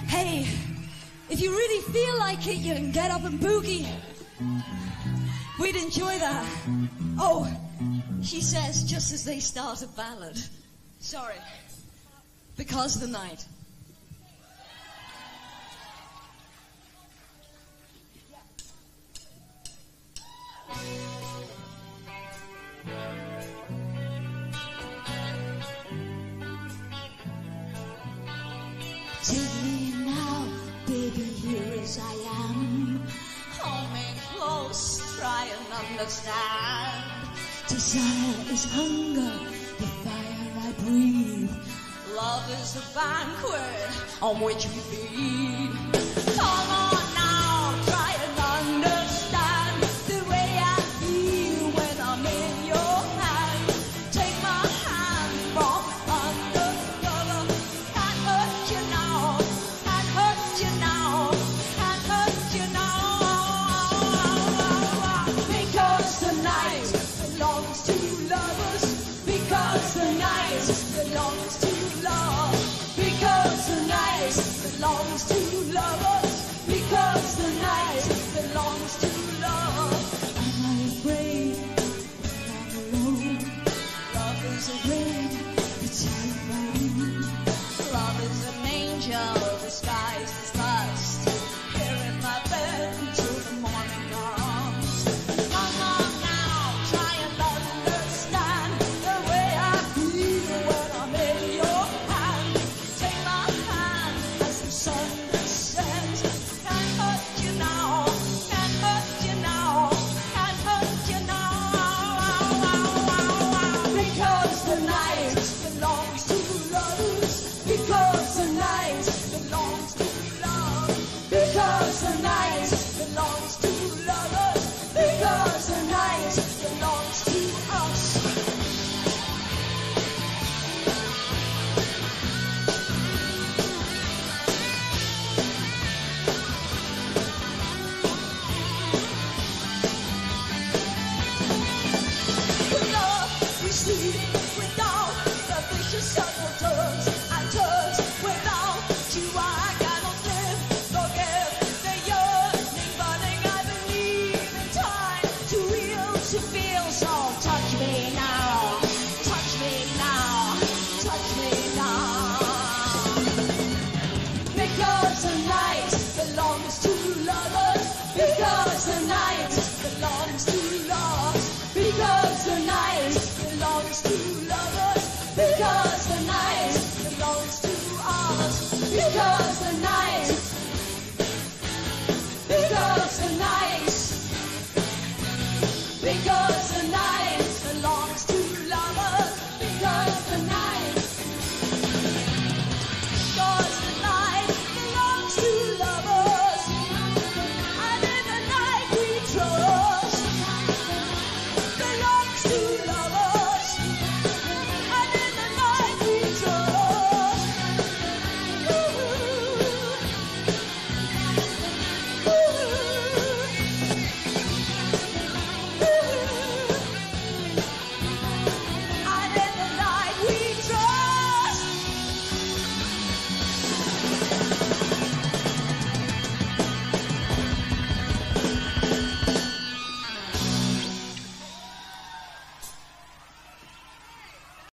Hey, if you really feel like it, you can get up and boogie. We'd enjoy that. Oh, she says just as they start a ballad. Sorry. Because the night. Take me now, baby, here as I am. Hold me close, try and understand. Desire is hunger, the fire I breathe. Love is a banquet on which we feed. Come on now, try and understand the way I feel when I'm in your hand. Take my hand from under cover. Can't hurt you now, can't hurt you now, can't hurt you now. Because the night belongs to lovers. Because the night belongs to love. Because the night belongs to lovers. Because the night belongs to love. Am I afraid when I'm alone? Love is a rain, It's rain. love is an angel disguised as lust. Here in my bed till the morning comes. Come on now, try and understand the way I feel when I'm in your hand. Take my hand as the sun descends. Can't hurt you now, can't hurt you now, can't hurt you now. Because the night belongs to lovers. Because the night belongs to love. Because the night belongs to lovers. Because the night belongs to us. With love, we sleep without the vicious circle turns and turns. Without you, I cannot live. Forgive the yearning, burning. I believe in time to heal, to feel. So touch me now, touch me now, touch me now. Because the night belongs to lovers. Because the night belongs to love. Because the night belongs to lovers. Because the night belongs to us. Because